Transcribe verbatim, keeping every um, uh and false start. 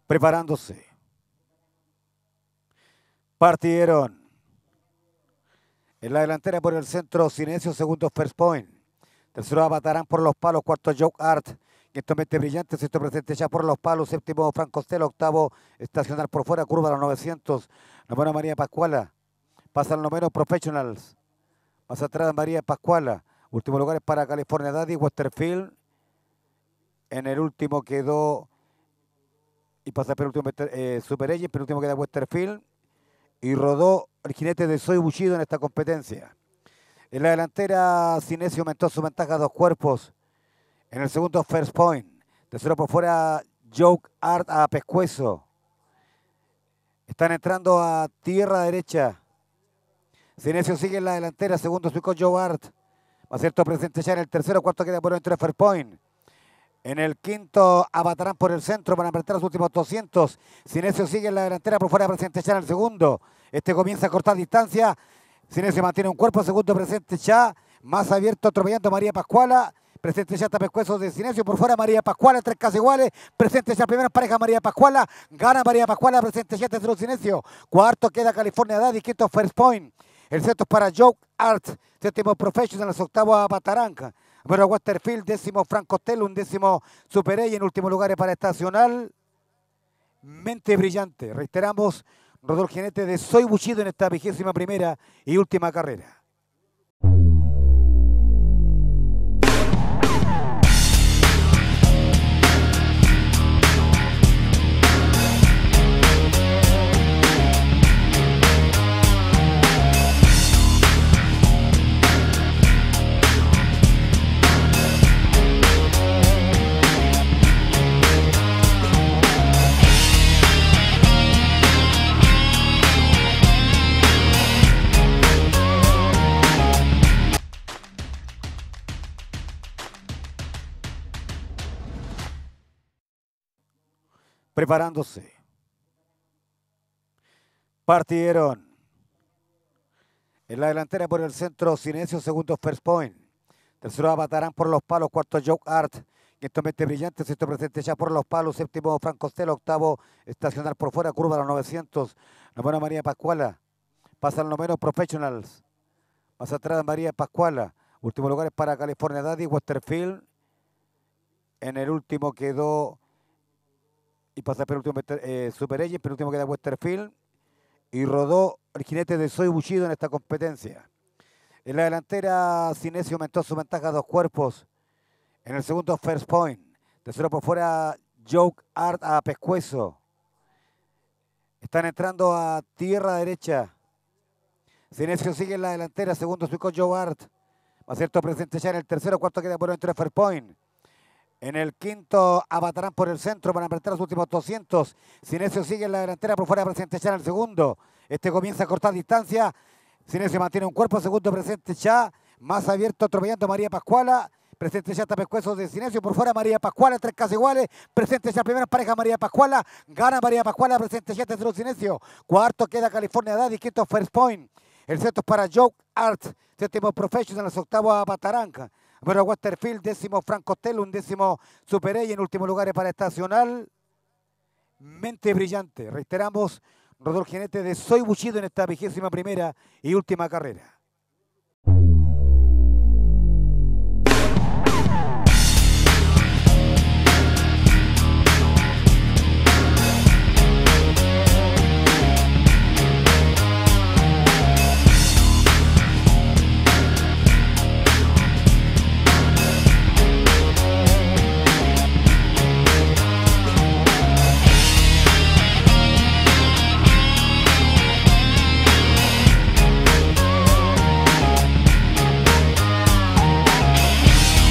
Preparándose. Partieron. En la delantera por el centro, Silencio, segundo First Point. Tercero Batarán por los palos, cuarto Joke Art. Quinto Mente Brillante, sexto Presente ya por los palos, séptimo Franco Costello, octavo Estacional por fuera, curva a los novecientos. Noveno María Pascuala. Pasa al noveno Professionals. Más atrás María Pascuala. Último lugar es para California Daddy, Westerfield. En el último quedó, y pasa por el último eh, Super Age, pero el último queda Westerfield. Y rodó el jinete de Soy Bushido en esta competencia. En la delantera, Sinesio aumentó su ventaja a dos cuerpos. En el segundo, First Point. Tercero por fuera, Joke Art a Pescuezo. Están entrando a tierra derecha. Sinesio sigue en la delantera. Segundo, su Joke Art. Va a ser todo presente ya en el tercero. Cuarto queda por dentro de First Point. En el quinto, Avatarán por el centro para apretar los últimos doscientos. Sinesio sigue en la delantera, por fuera presente ya en el segundo. Este comienza a cortar distancia. Sinesio mantiene un cuerpo, segundo presente ya. Más abierto, atropellando María Pascuala. Presente ya está Pescuezo de Sinesio, por fuera María Pascuala, tres casi iguales. Presente ya primera pareja María Pascuala. Gana María Pascuala, presente ya tercero Sinesio. Cuarto queda California Daddy, quinto First Point. El sexto es para Joke Art. Séptimo Professionals, octavo a Pataranca. Bueno, Westerfield, décimo Franco Costello, un décimo Super A y en último lugar es para Estacional. Mente Brillante. Reiteramos, rodó el jinete de Soy Bushido en esta vigésima primera y última carrera. Preparándose. Partieron. En la delantera por el centro, Silencio, segundo First Point. Tercero Avatarán por los palos, cuarto Joke Art. Quinto Mente Brillante, sexto presente ya por los palos, séptimo Franco Costello, octavo Estacional por fuera, curva a los novecientos. Noveno María Pascuala. Pasa al noveno Professionals. Más atrás María Pascuala. Último lugar es para California Daddy, Westerfield. En el último quedó, y pasa por el último eh, Super Age, pero el último queda Westerfield. Y rodó el jinete de Soy Bushido en esta competencia. En la delantera, Sinesio aumentó su ventaja a dos cuerpos. En el segundo, First Point. Tercero por fuera, Joke Art a Pescuezo. Están entrando a tierra derecha. Sinesio sigue en la delantera. Segundo, su Joke Art. Va a ser todo presente ya en el tercero. Cuarto queda por dentro de First Point. En el quinto, Avatarán por el centro para apretar los últimos doscientos. Sinesio sigue en la delantera, por fuera presente ya en el segundo. Este comienza a cortar distancia. Sinesio mantiene un cuerpo, segundo presente ya. Más abierto, atropellando María Pascuala. Presente ya está Pescuezo de Sinesio, por fuera María Pascuala, tres casi iguales. Presente ya primera pareja María Pascuala. Gana María Pascuala, presente ya tercero Sinesio. Cuarto queda California Daddy, quinto First Point. El sexto es para Joke Art. Séptimo Professionals, octavo a Pataranca. Bueno, Westerfield, décimo Franco Costello, un décimo Super A y en último lugar es para Estacional. Mente Brillante. Reiteramos, rodó el jinete de Soy Bushido en esta vigésima primera y última carrera.